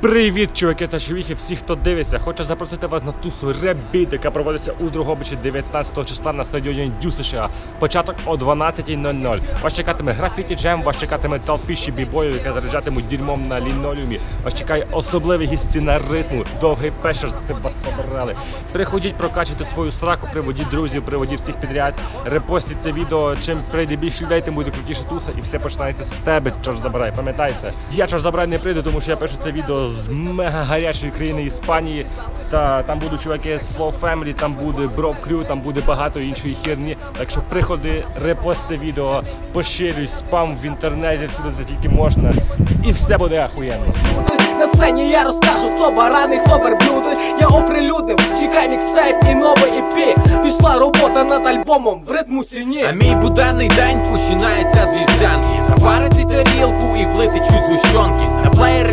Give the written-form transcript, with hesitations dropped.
Привіт, чуваки та чоловіки, всі, хто дивиться. Хочу запросити вас на тусу Ребіт, яка проводиться у Дрогобичі 19 числа на стадіоні Дю США. Початок о 12:00. Вас чекатиме графіті джем, вас чекатиме толпіщі бібою, яка заряджатимуть дерьмом на лінолеумі. Вас чекає особливі гісті на ритму, довгий пешер, щоб вас побрали. Приходіть, прокачуйте свою сраку, приводіть друзів, приводіть всіх підряд, репостіть це відео. Чим прийде більше людей, тим буде крутіше туса, і все починається з тебе, чорт забирай. Пам'ятайте, я чорт забирай не прийду, тому що я пишу це відео з мега гарячої країни Іспанії. Та там будуть чуваки з Flow Family, там буде Bro Crew, там буде багато іншої херні. Так що приходи, репост це відео, поширюй, спам в інтернеті, всюди де тільки можна. І все буде ахуєнно. На сцені я розкажу, хто барани, хто верблюди. Я оприлюднив, чекай мікстейп і новий EP. Пішла робота над альбомом в ритму ціні. А мій буденний день починається з вівсянки. Запарити тарілку і влити чуть згущенки. На плеєр